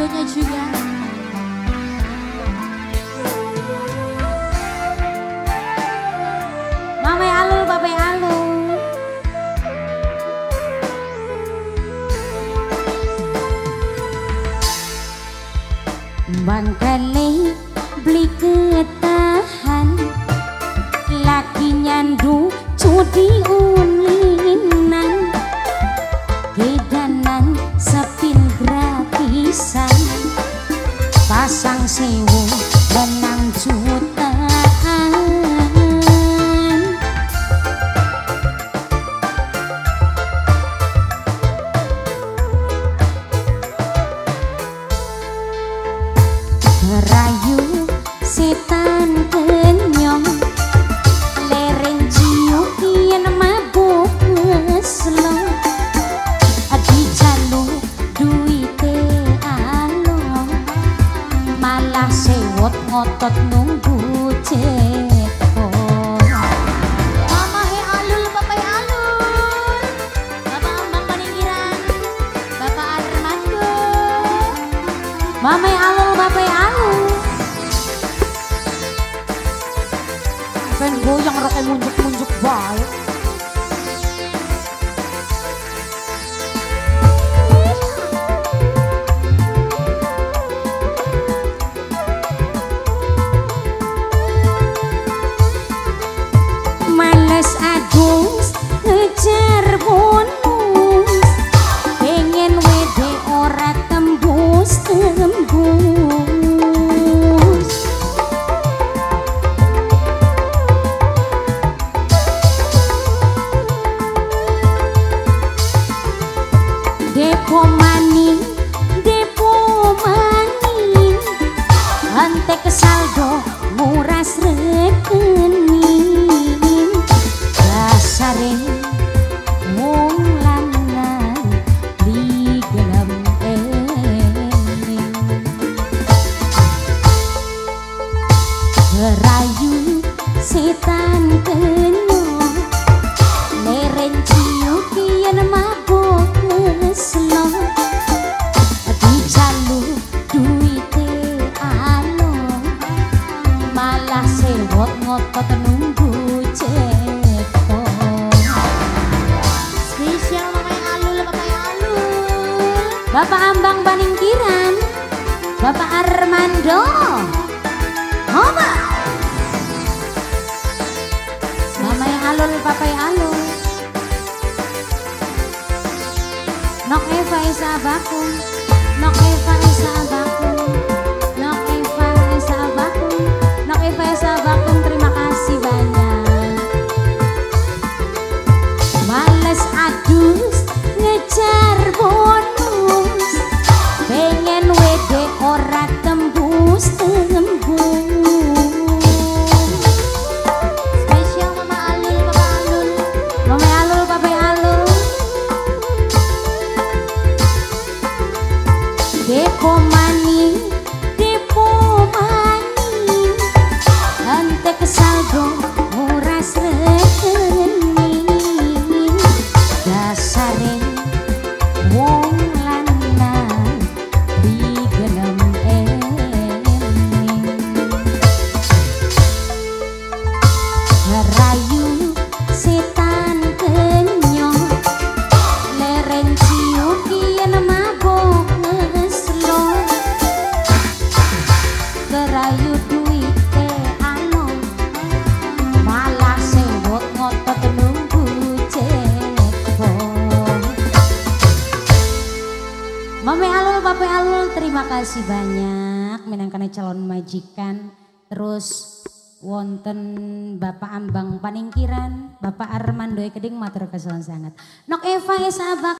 Armandonya juga. Mame Alul, Babe Alul. Bangkali beli ketahan lagi nyandu cudi ulinan gedanan sepin gratisan pasang sewu benang jutaan rayu setan kenyong lereng ciu yen mabuk ngeslo di jaluk duite along malah sewot ngotot nunggu ceko. Mamahe Alul, Bapak Alul, Bapak Ambang Paninggiran, Bapak Armando. Mame Alul, Bapak Alul. Ben goyang roke munjuk-munjuk bae. Males adus ngejar bonus pengen wede ora tembus-tembus depo maning ante kesaldo nguras rekening dasare wong lanang di gelam ening rayu setan kenyong lereng ciu kian mabuk ngeslo di jaluk duite along malah sewot ngotot nunggu ceko. Spesial Mama Alul, Bapak Alul, Bapak Ambang Paninggiran, Bapak Armando. Mama Mama Alul, Bapak Alul. Nok Eva Isa Bakun, Nok Eva Isa Bakun, Nok Eva Isa Bakun, Nok Eva Isa Bakun, terima kasih banyak. Males adus ngejar bonus pengen wede ora tembus-tembus. Spesial Mama Alul, Bapak Alul, Mama Alul, Bapak Alul. Depo maning ante kesaldo nguras rekening dasare wong lanang di gelem ening rayu setan kenyong lereng ciu kian mabuk ngeslo kerayu duite along malah sewot ngotot nunggu ceko. Mame Alul, Bapak Alul, terima kasih banyak minangkane calon majikan. Terus wonten Bapak Ambang Paninggiran, Bapak Armando Keding matur kesuwun sangat. Nok Eva Esa